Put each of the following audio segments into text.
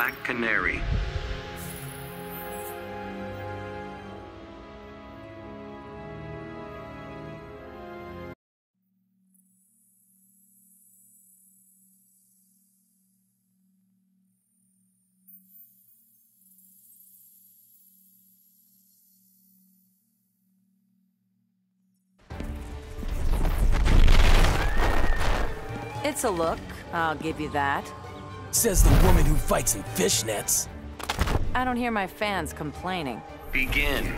Black Canary. It's a look, I'll give you that. Says the woman who fights in fishnets. I don't hear my fans complaining. Begin.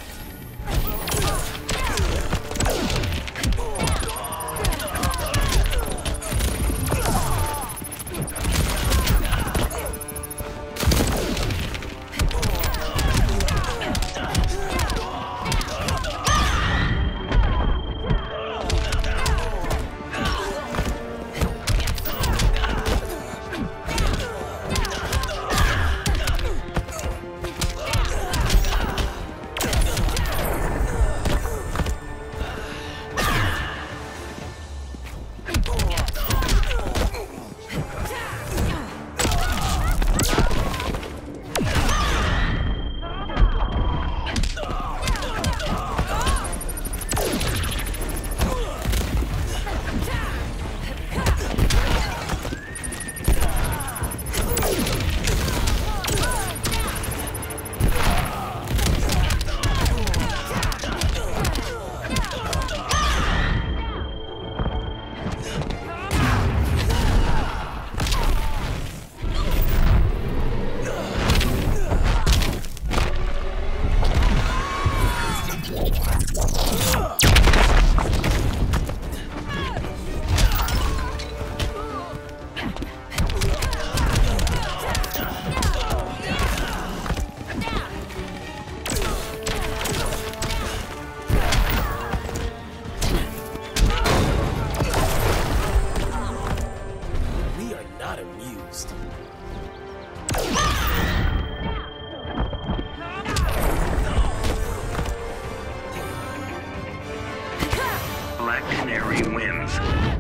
Black Canary wins.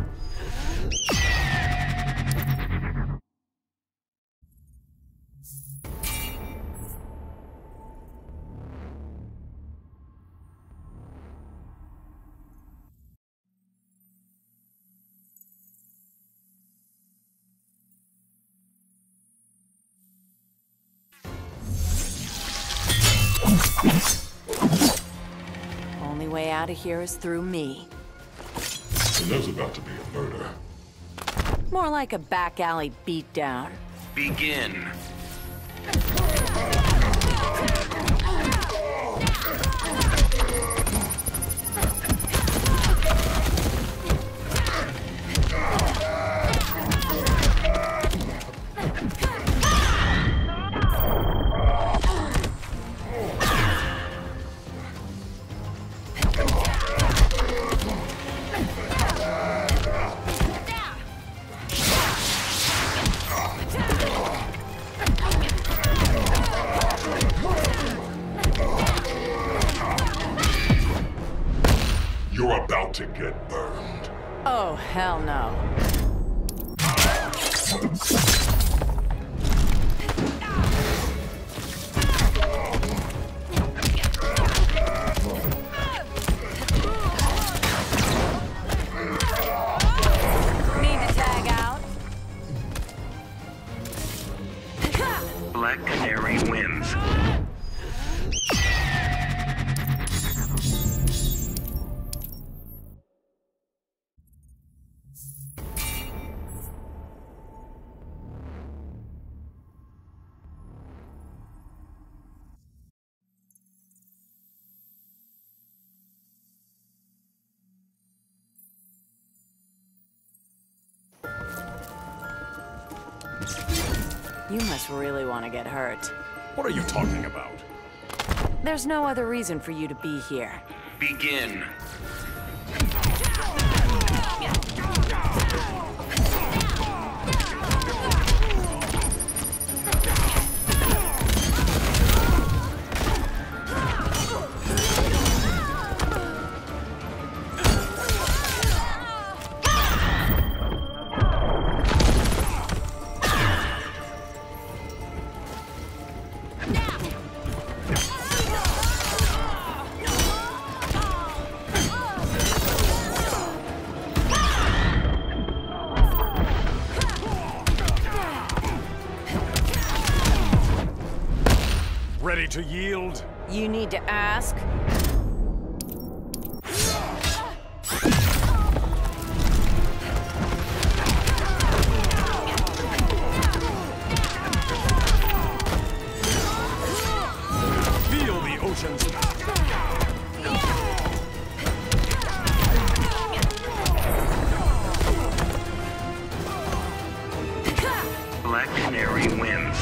Only way out of here is through me. And there's about to be a murder. More like a back alley beatdown. Begin. You're about to get burned. Oh, hell no. Need to tag out? Black Canary wins. You must really want to get hurt. What are you talking about? There's no other reason for you to be here. Begin. to yield? You need to ask? Feel the ocean's... Black Canary wins.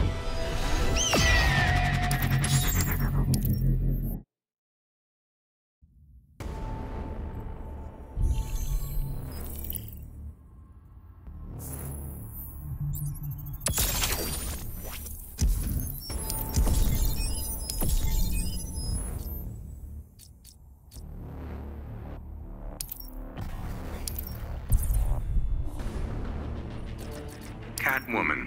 Catwoman.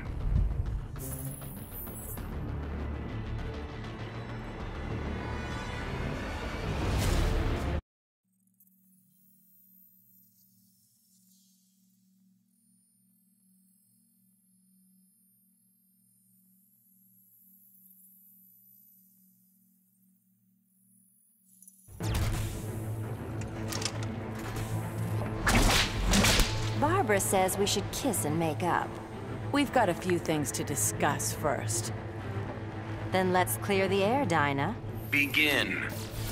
Barbara says we should kiss and make up. We've got a few things to discuss first. Then let's clear the air, Dinah. Begin.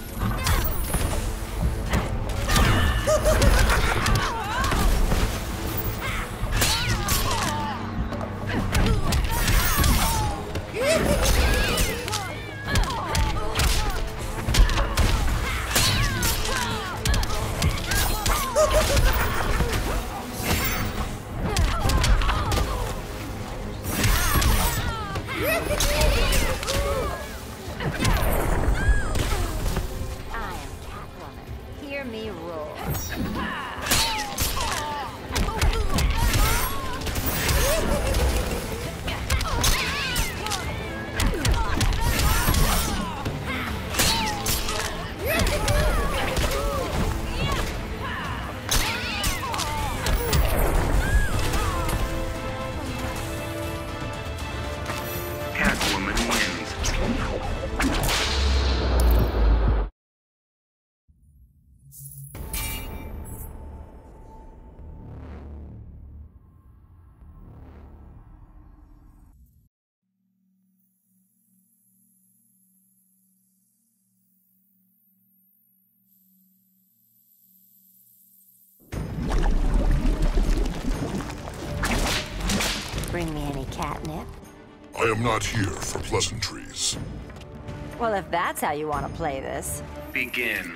I am Catwoman. Hear me roar. Catwoman wins. Bring me any catnip. I am not here for pleasantries. Well, if that's how you want to play this. Begin.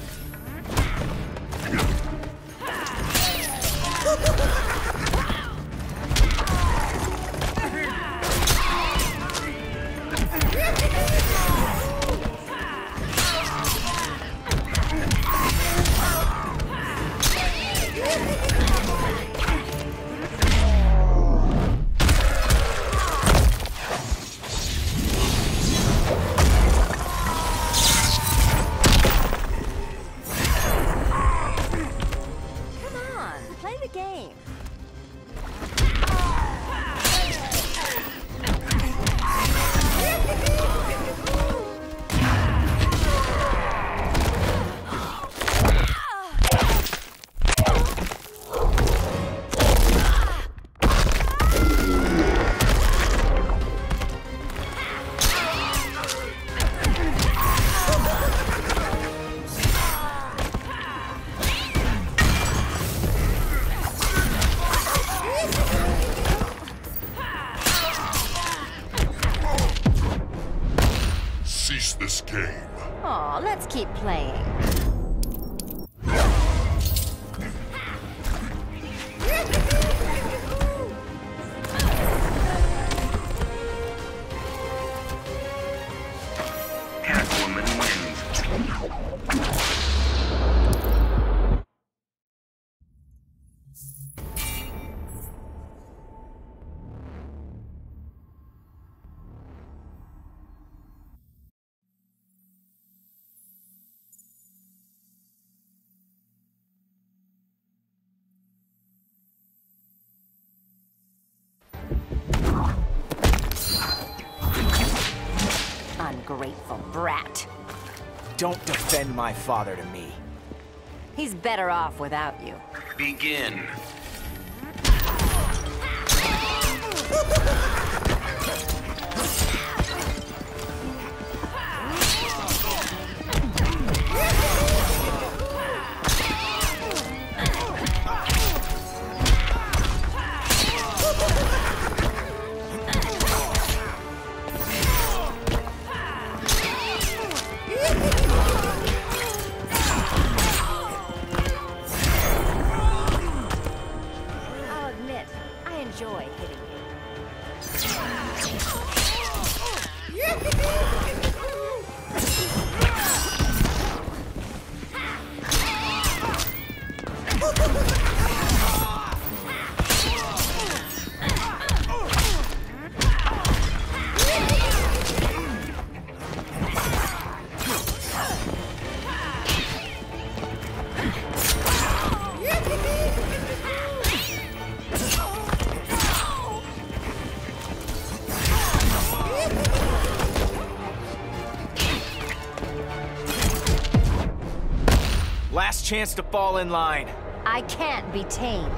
Come on, play the game. ungrateful brat. Don't defend my father to me. He's better off without you. Begin. I'll admit, I enjoy hitting you. Last chance to fall in line. I can't be tamed.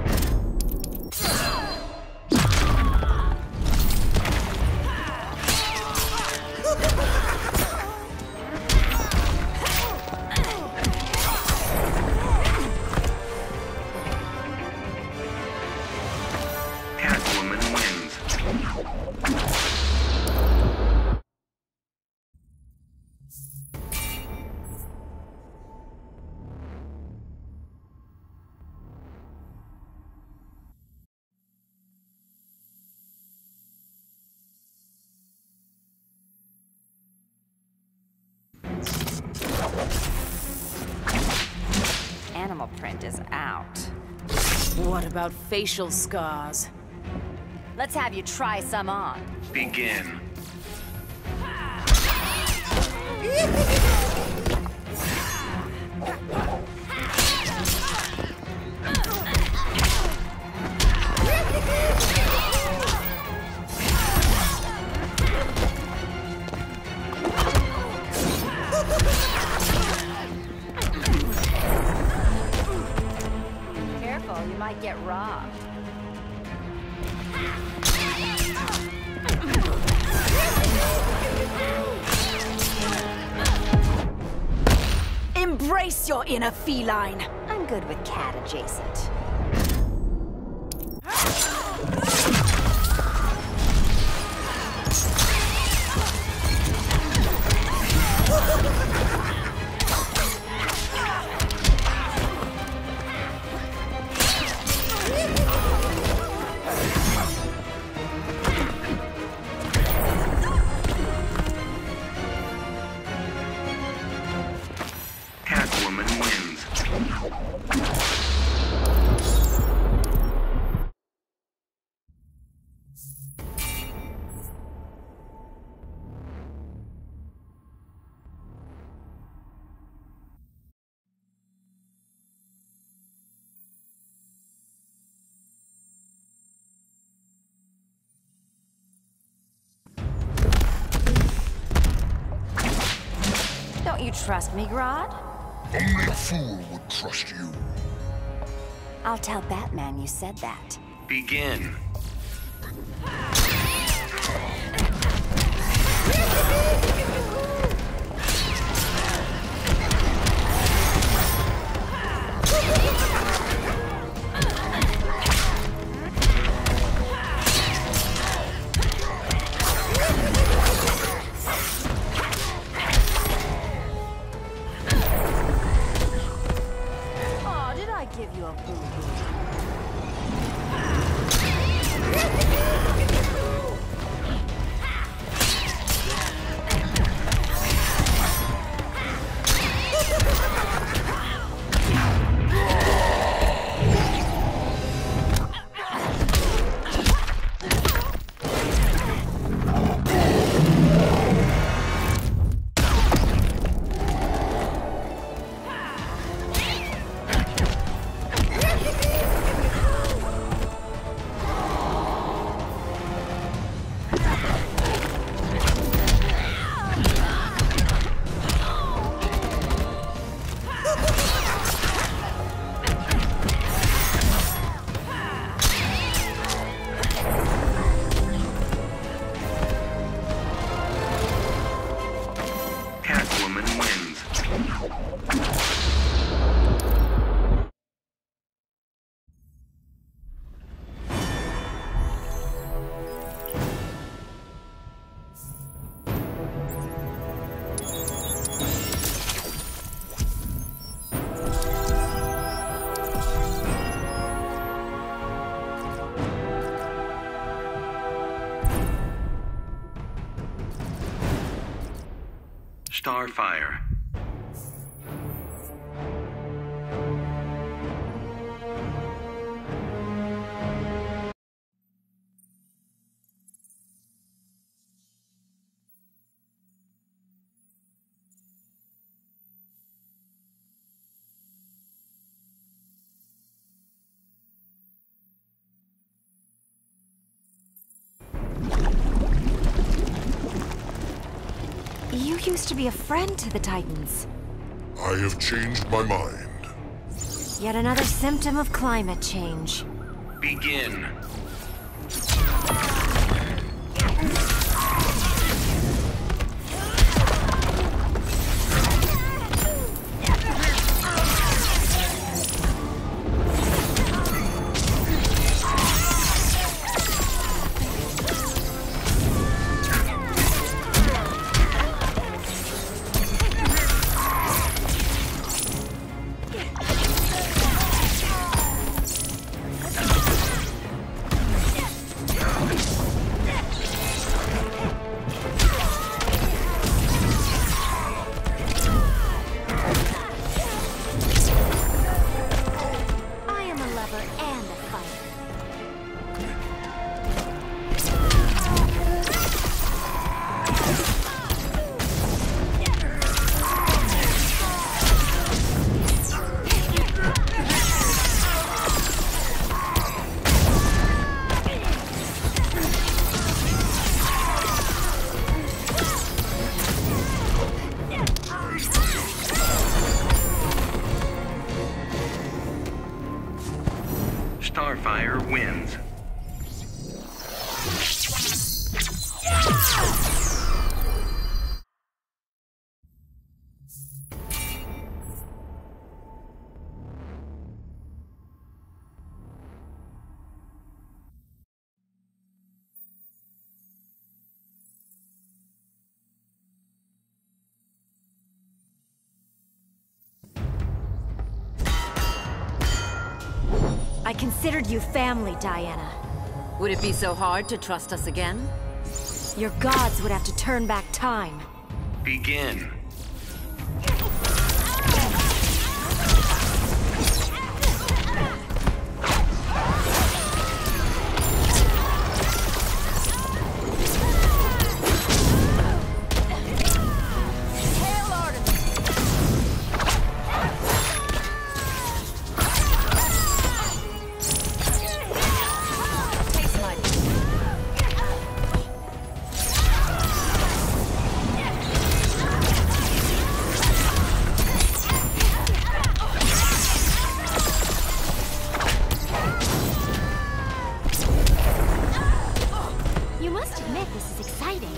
Catwoman wins. Animal print is out. What about facial scars? Let's have you try some on. Begin. Careful, you might get robbed. Embrace your inner feline. I'm good with cat adjacent. Catwoman wins. Don't you trust me, Grodd? Only a fool would trust you. I'll tell Batman you said that. Begin. Aw, did I give you a boo-boo? Starfire. You used to be a friend to the Titans. I have changed my mind. Yet another symptom of climate change. Begin. Starfire wins. I considered you family, Diana. Would it be so hard to trust us again? Your gods would have to turn back time. Begin. You must admit this is exciting.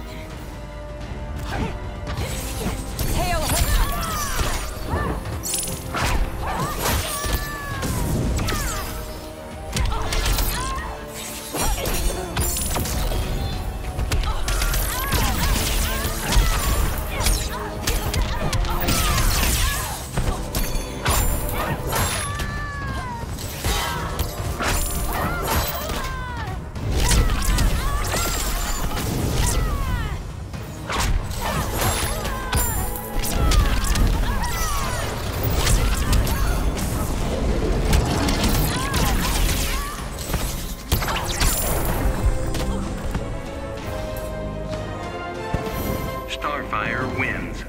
Starfire wins.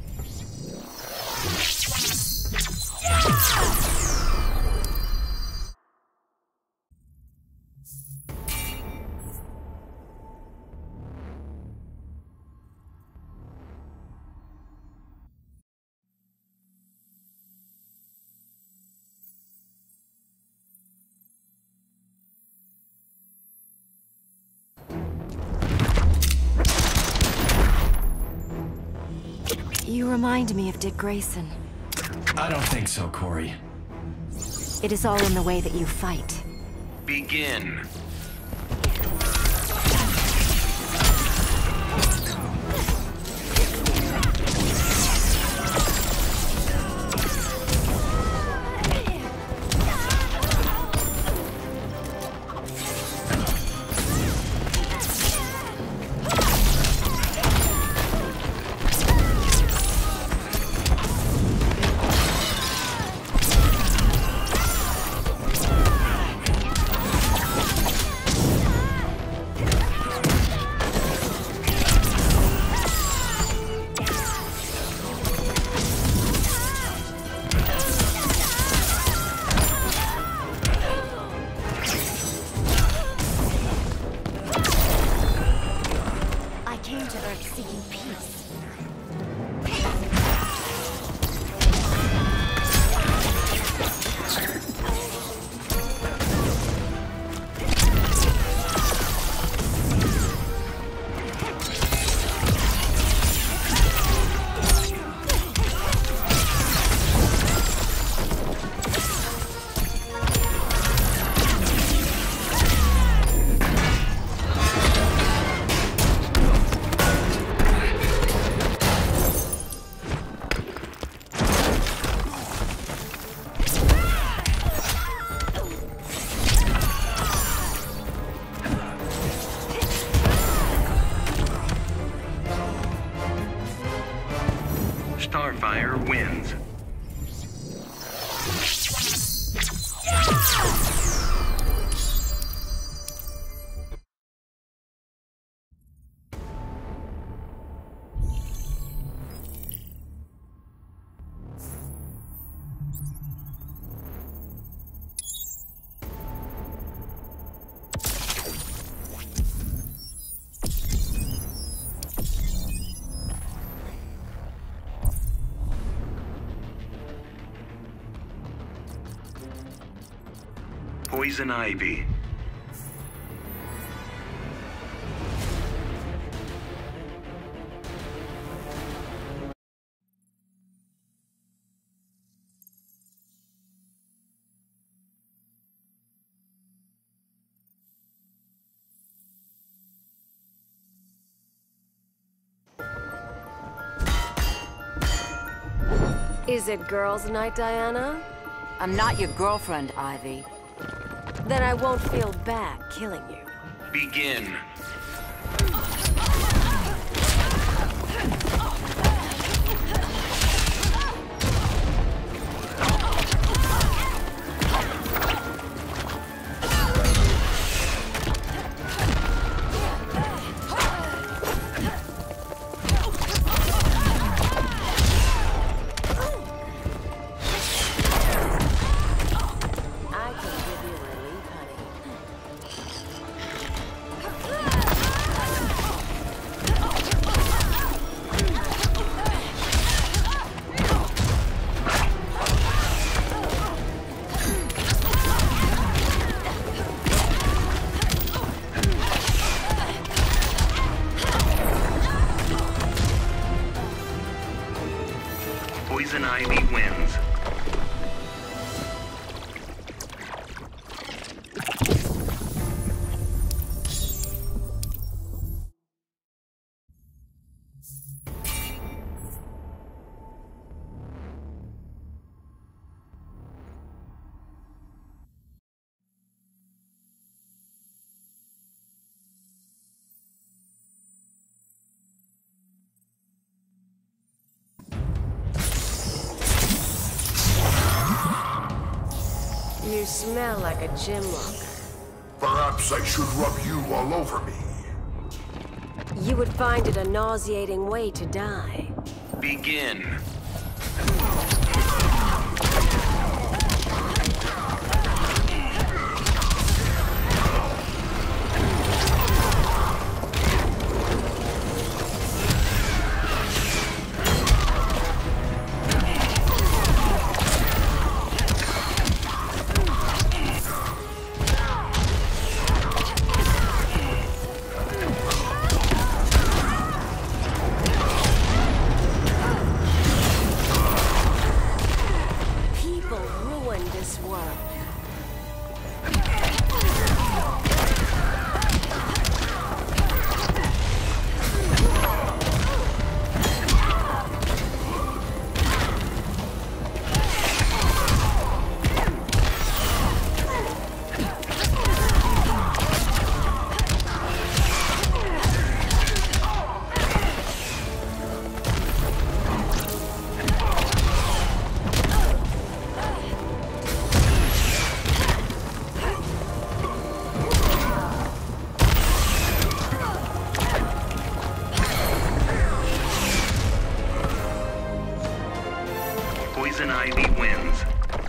You remind me of Dick Grayson. I don't think so, Corey. It is all in the way that you fight. Begin. Poison ivy. Is it girls' night, Diana? I'm not your girlfriend, Ivy. Then I won't feel bad killing you. Begin. Poison ivy wins. You smell like a gym locker. Perhaps I should rub you all over me. You would find it a nauseating way to die. Begin. Poison ivy wins.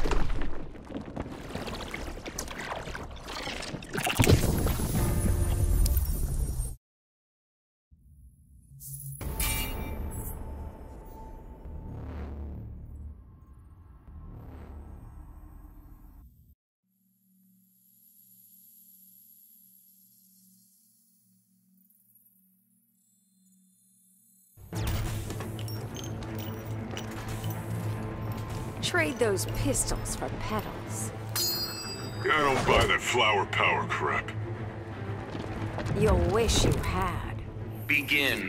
Trade those pistols for petals. I don't buy that flower power crap. You'll wish you had. Begin.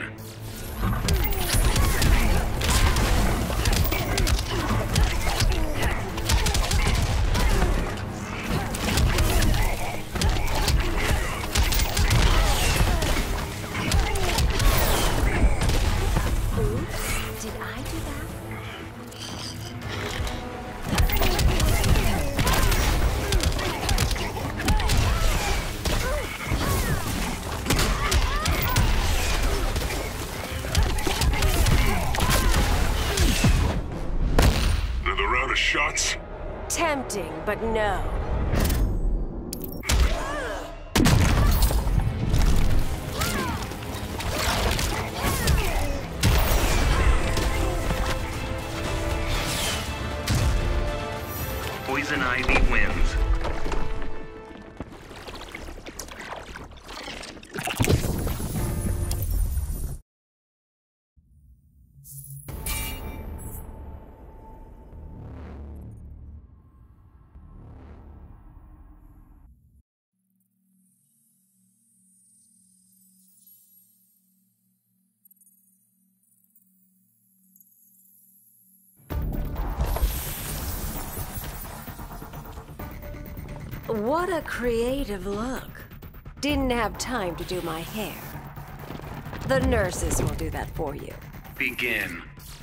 Oops, did I do that? shots? Tempting, but no. Poison Ivy wins. What a creative look. Didn't have time to do my hair. The nurses will do that for you. Begin.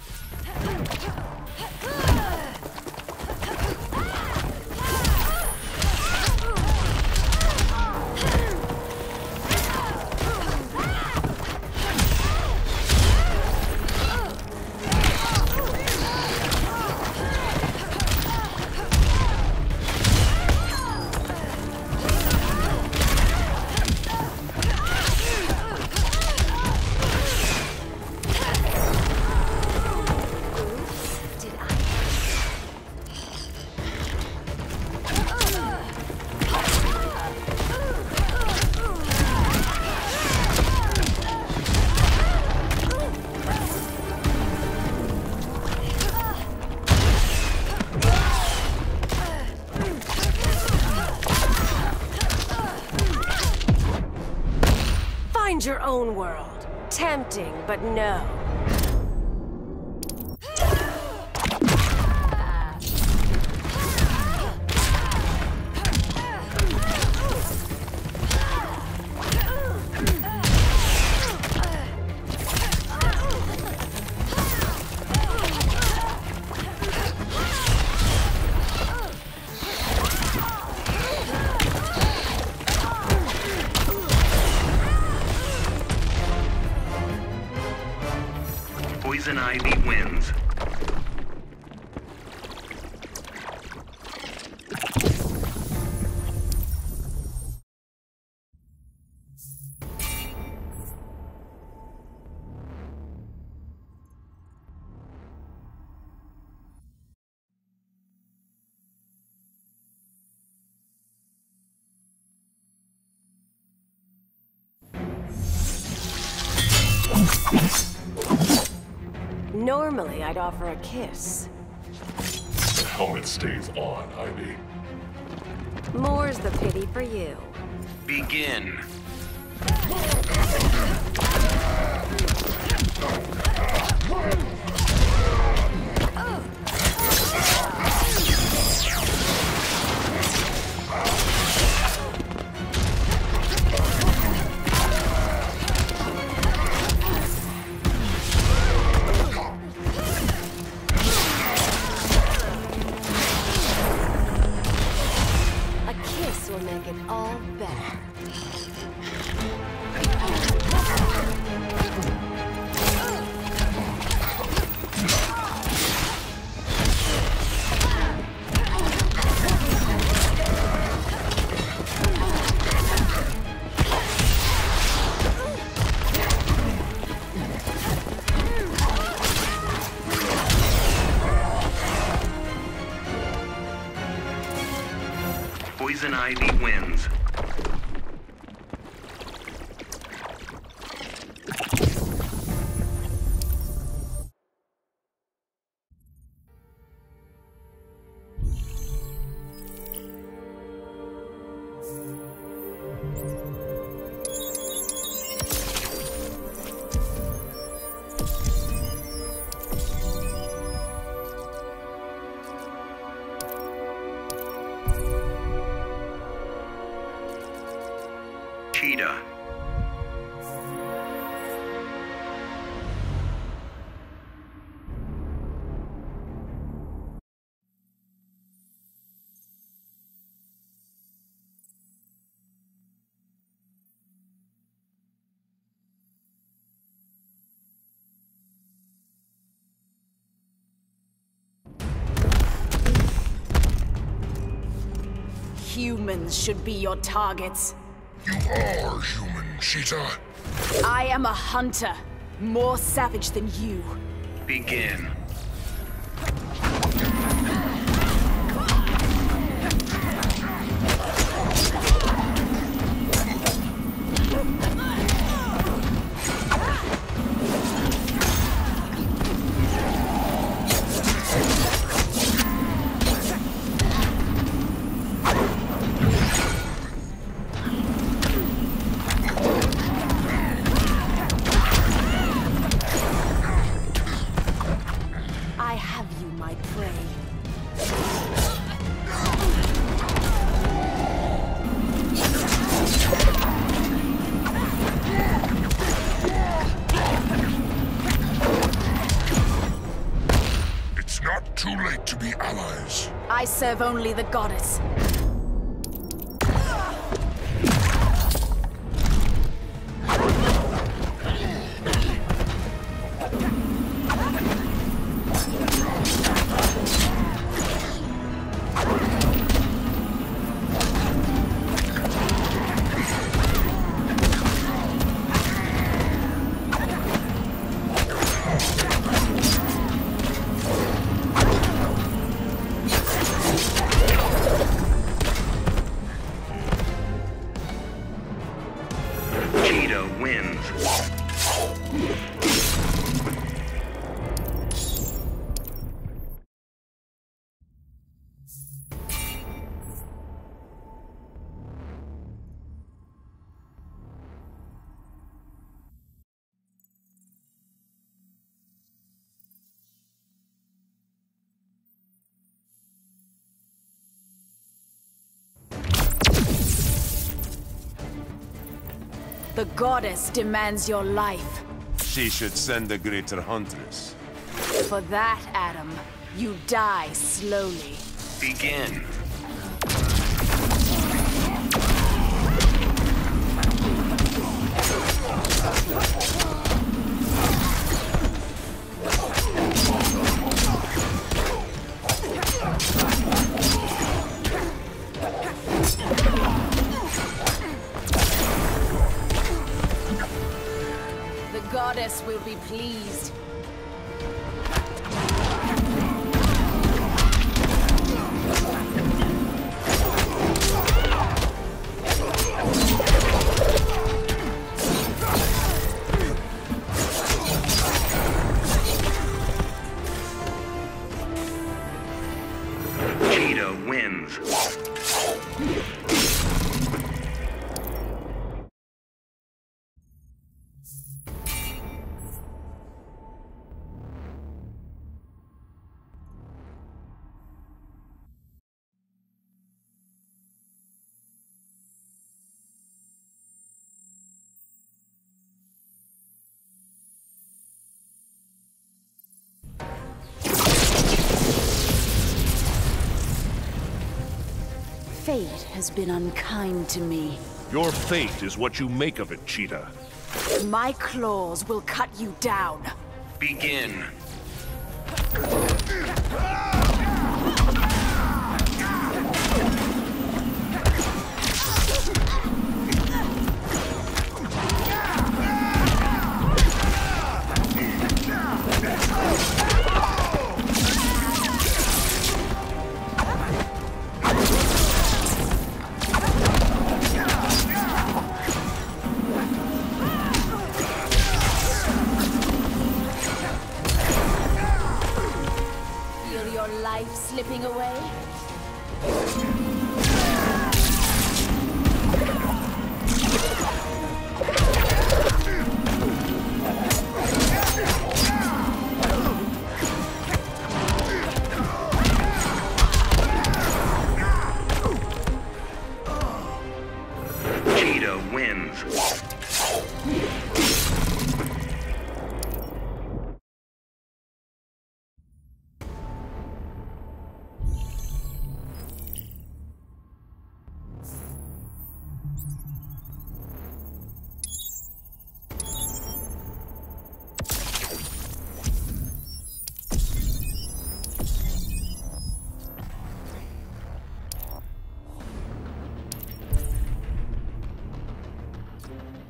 Find your own world. Tempting, but no. Poison Ivy wins. Normally, I'd offer a kiss. The helmet stays on, Ivy. More's the pity for you. Begin. A kiss will make it all better. Poison Ivy wins. Cheetah. humans should be your targets. You are human, Cheetah. I am a hunter, more savage than you. Begin. I have you, my prey. It's not too late to be allies. I serve only the goddess. Cheetah wins. The goddess demands your life. She should send a greater huntress. For that, Adam, you die slowly. Begin. The goddess will be pleased. Cheetah wins. Fate has been unkind to me. Your fate is what you make of it, Cheetah. My claws will cut you down. Begin. Feel your life slipping away? Cheetah wins.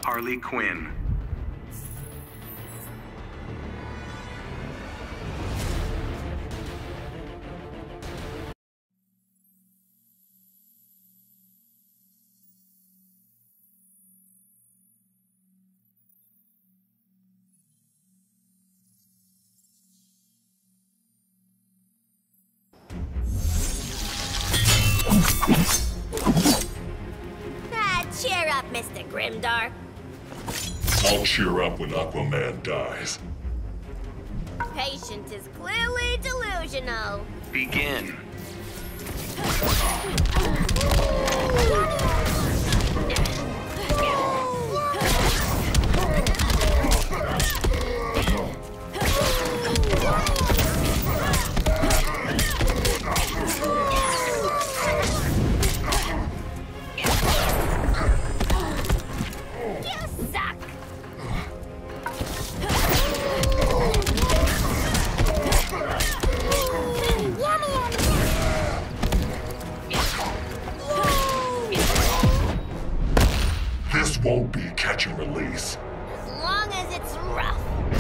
Harley Quinn. Cheer up, Mr. Grimdark. I'll cheer up when Aquaman dies. Patience is clearly delusional. Begin. This won't be catch and release. As long as it's rough.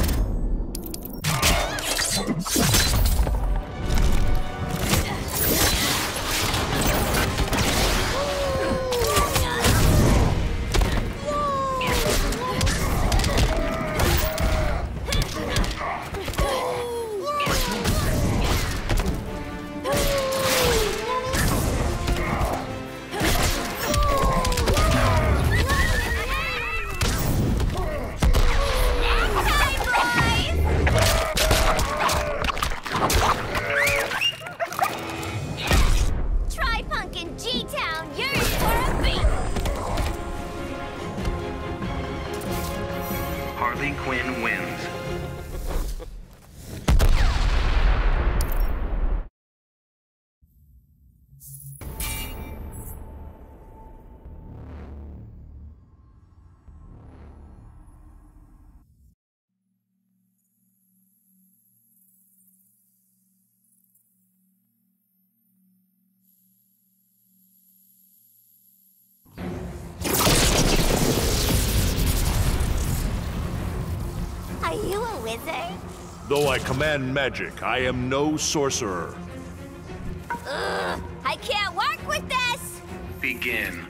Harley Quinn wins. Are you a wizard? Though I command magic, I am no sorcerer. Ugh, I can't work with this! Begin.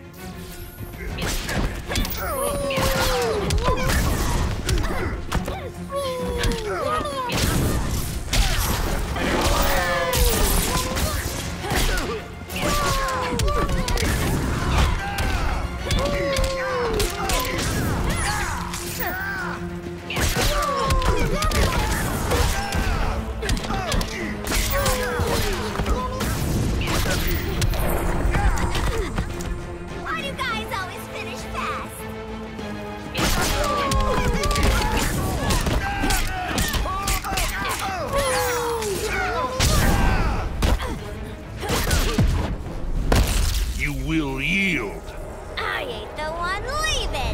Why do you guys always finish fast? You will yield. I ain't the one leaving!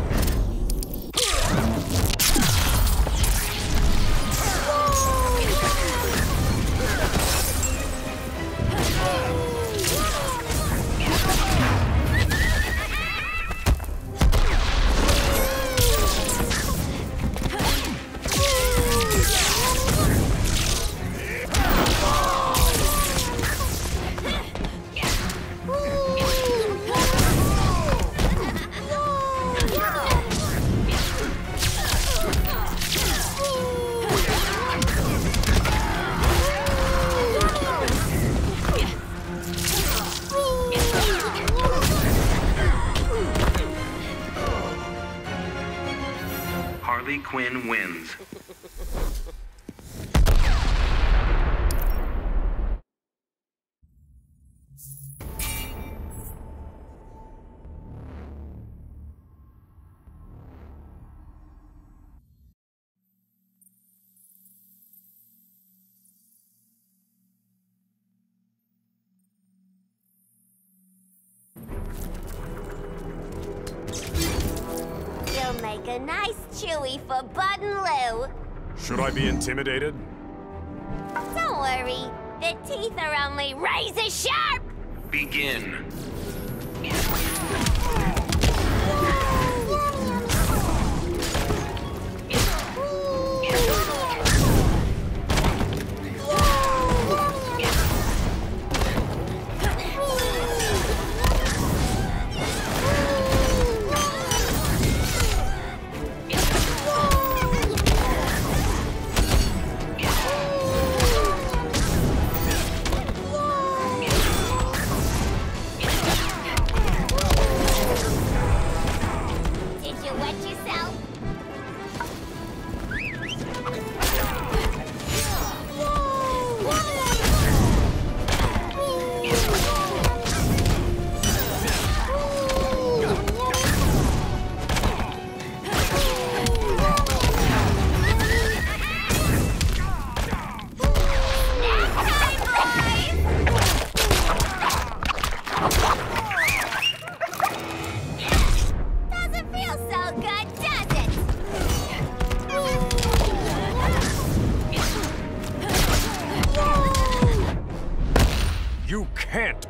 Harley Quinn wins. You'll make a nice chewy for Bud and Lou. Should I be intimidated? Don't worry, the teeth are only razor sharp! Begin.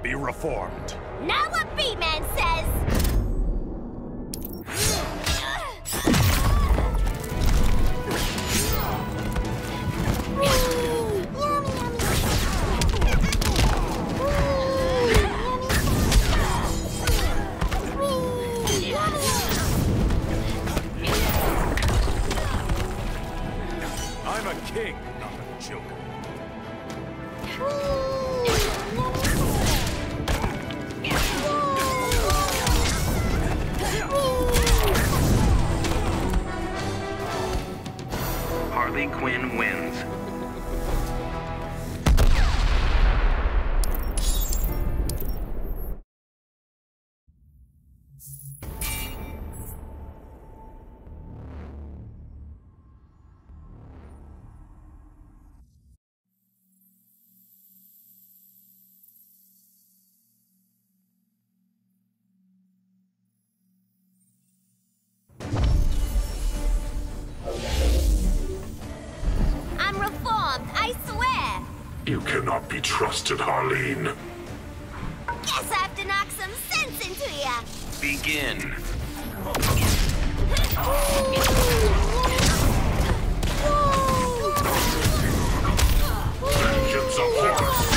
be reformed. Not what B-Man says! I'm a king, not a joker. Harley Quinn wins. I'm reformed, I swear! You cannot be trusted, Harleen. Guess I have to knock some sense into ya! Begin. Vengeance upon us.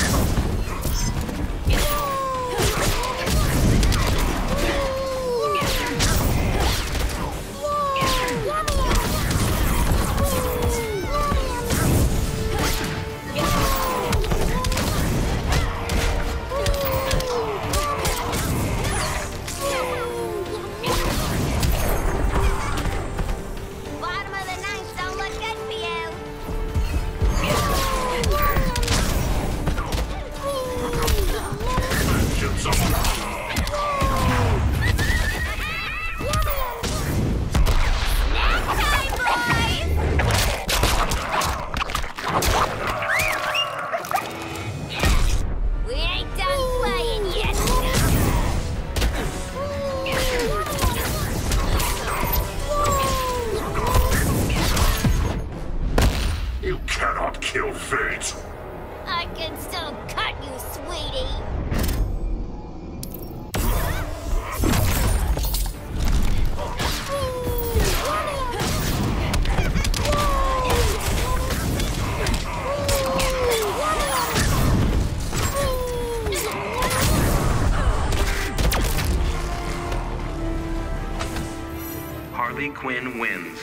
Bottom of the ninth don't look good for you! Vengeance upon us. Snack time, boys! We ain't done playing yet! You cannot kill fate. I can still cut you, sweetie! Harley Quinn wins.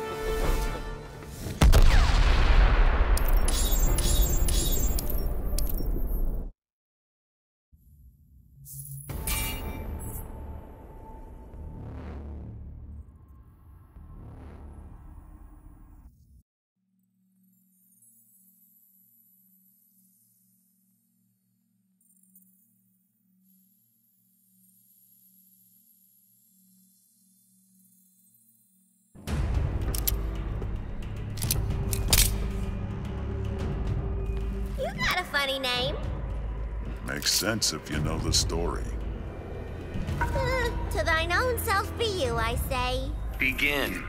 You got a funny name. Makes sense if you know the story. To thine own self be you, I say. Begin.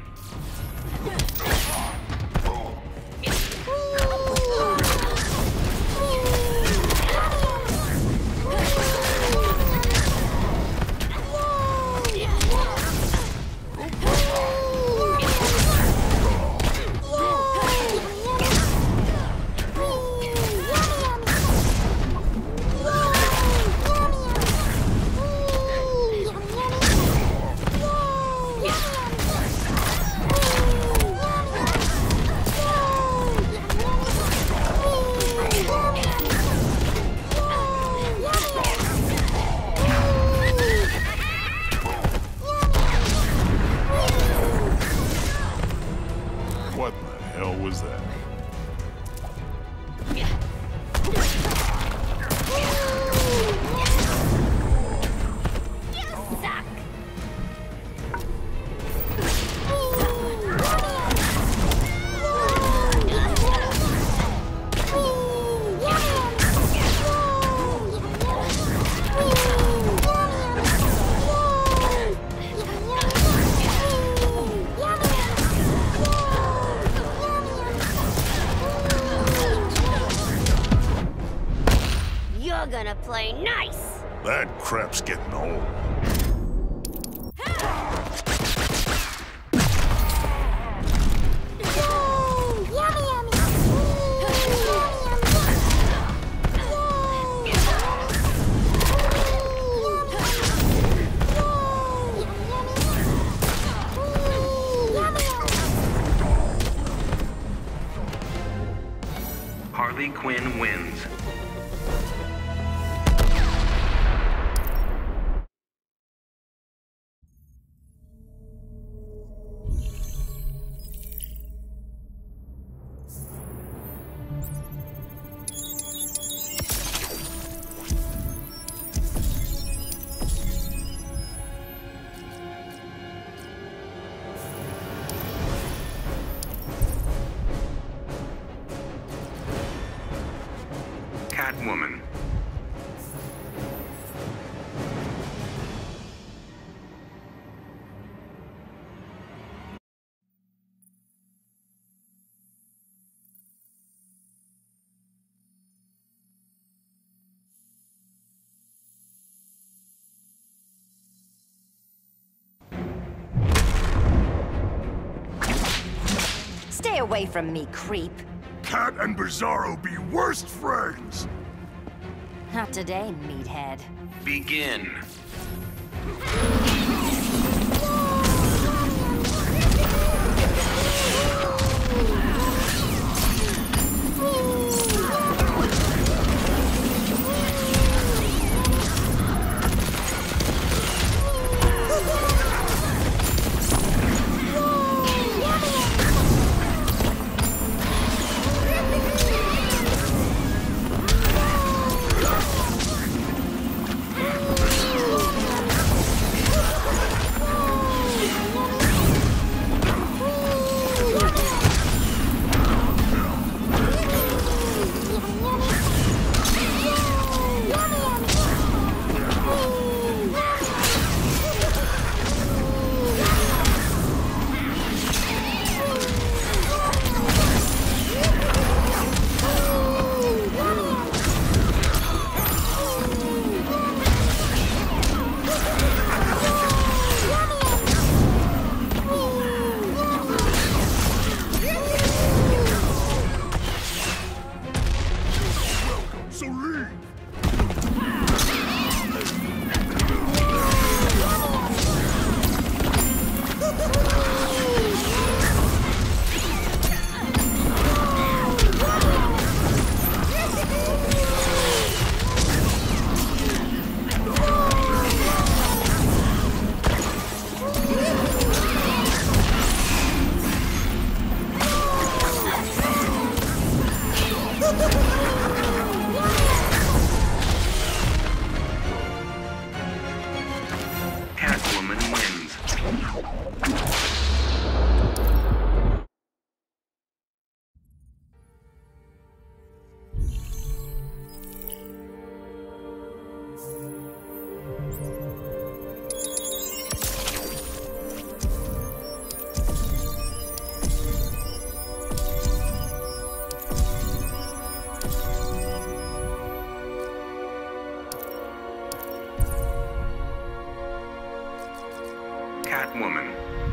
That crap's getting old. Harley Quinn wins. Catwoman. Stay away from me, creep. Cat and Bizarro be worst friends! Not today, meathead. Begin. Catwoman wins. Catwoman.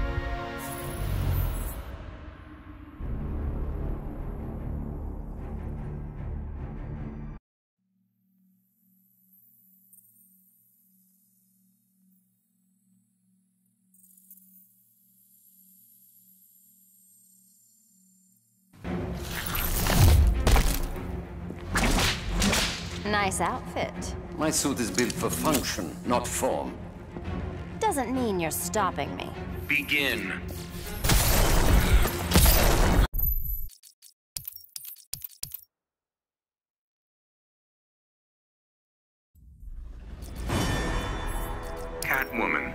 Nice outfit. My suit is built for function, not form. Doesn't mean you're stopping me. Begin. Catwoman.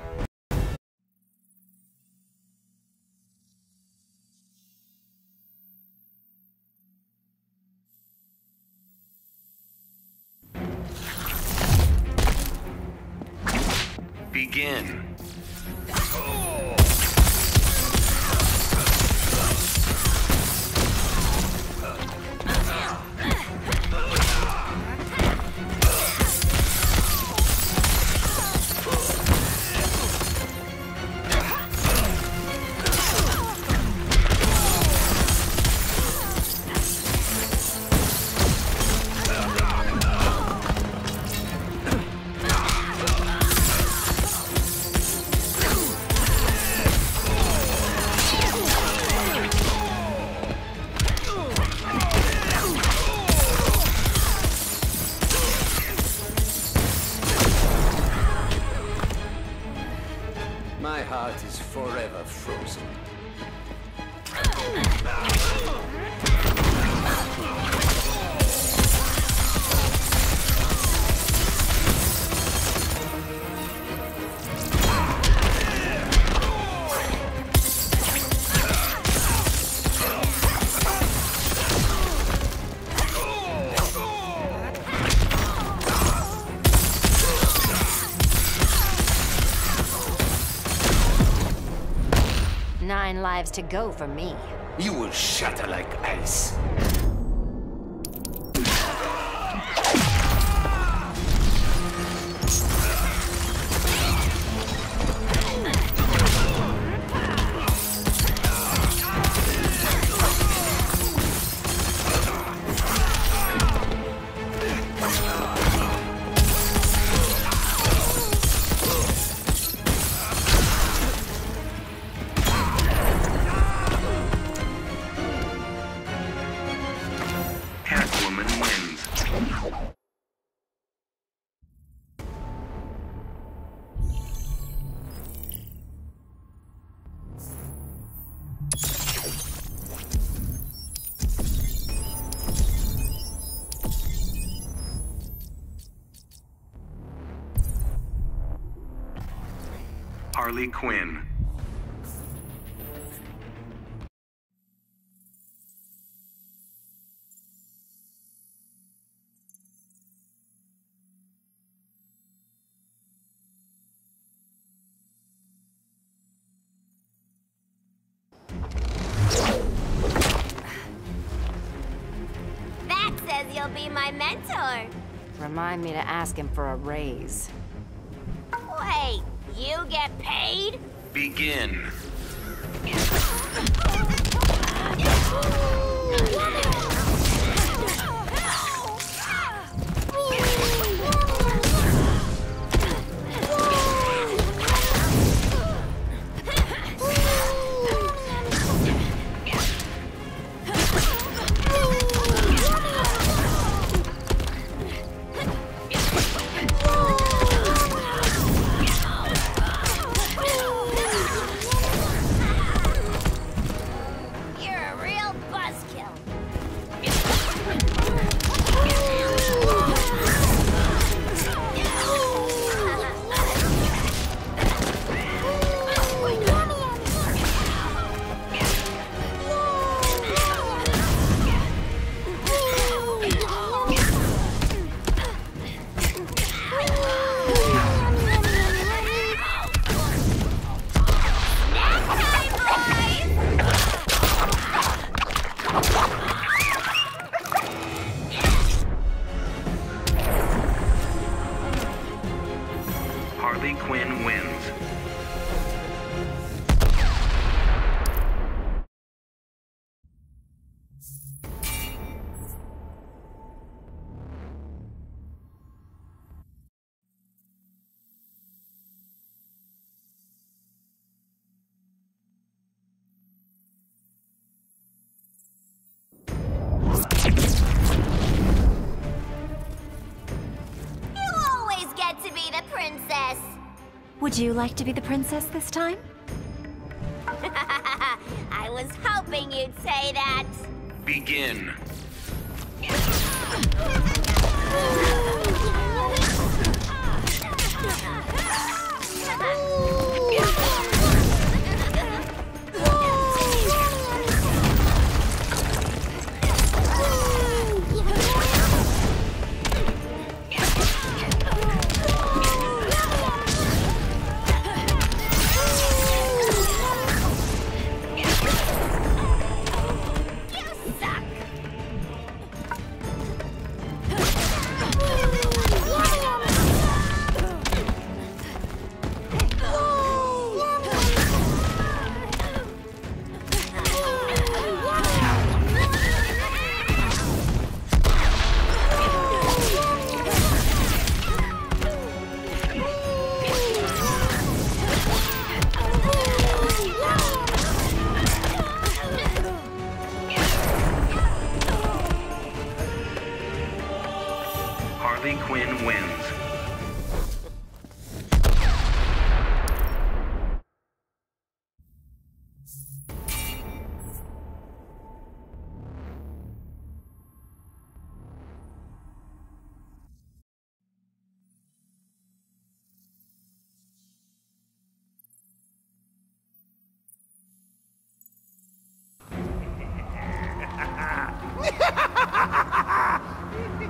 Begin. My heart is forever frozen. Nine lives to go for me. You will shatter like ice. Harley Quinn. That says you'll be my mentor. Remind me to ask him for a raise. Wait, you get paid? Begin. Harley Quinn wins. Would you like to be the princess this time? I was hoping you'd say that. Begin.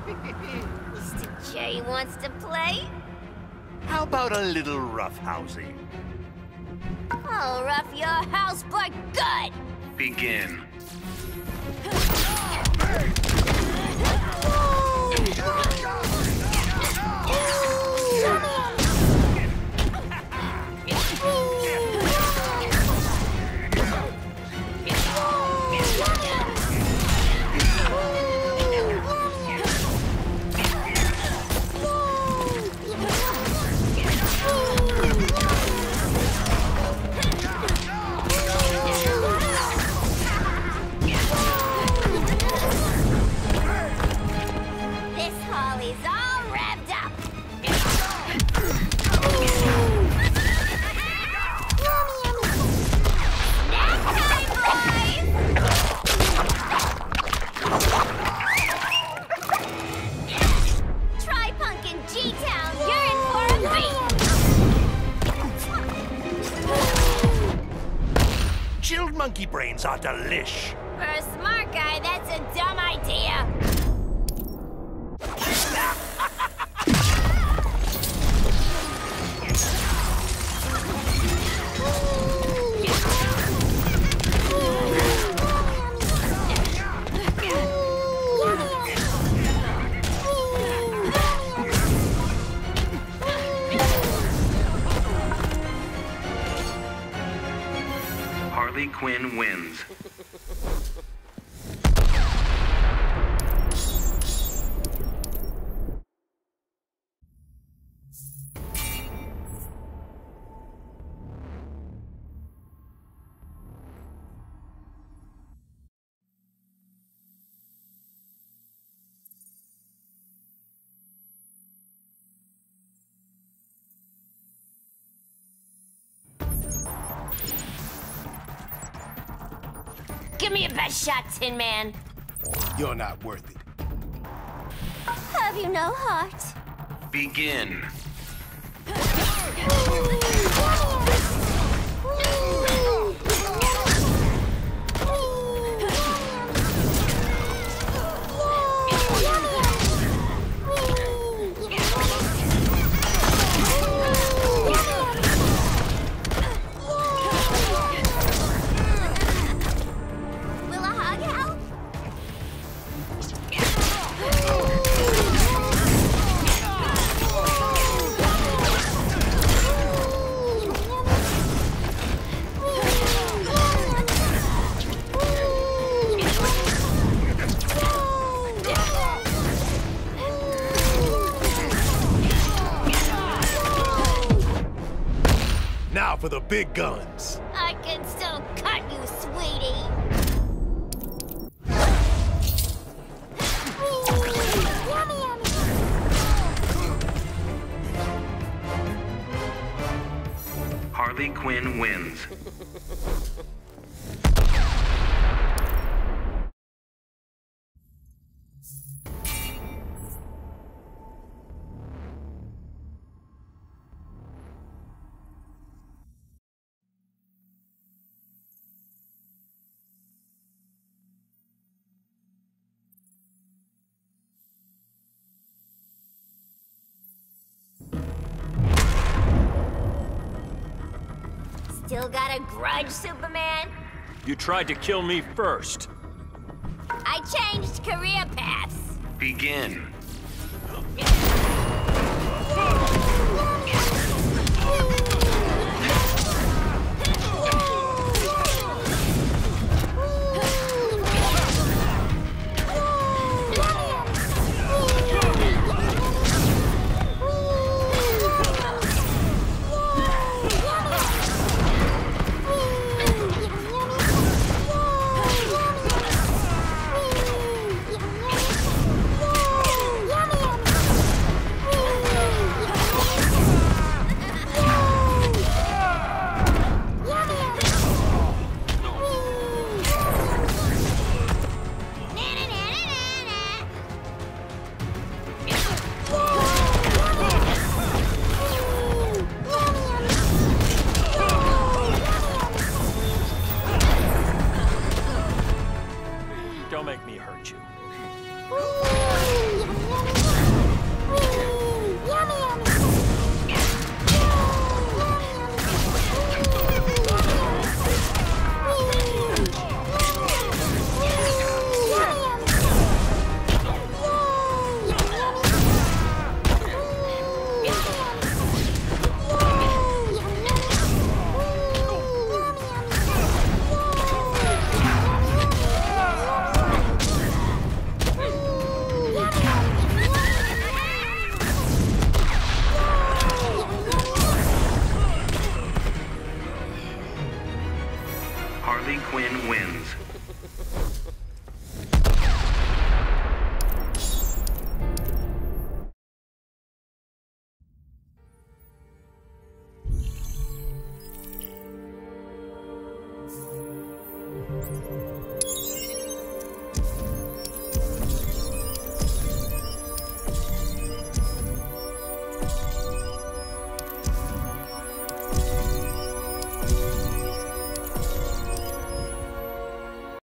Mr. J wants to play? How about a little roughhousing? I'll rough your house for good! Begin. Chilled monkey brains are delish. For a smart guy, that's a dumb idea. Harley Quinn wins. Give me your best shot, Tin Man. You're not worth it. Have you no heart? Begin. Now for the big guns. I can still cut you, sweetie. Harley Quinn wins. Still got a grudge, Superman? You tried to kill me first. I changed career paths. Begin. Quinn wins.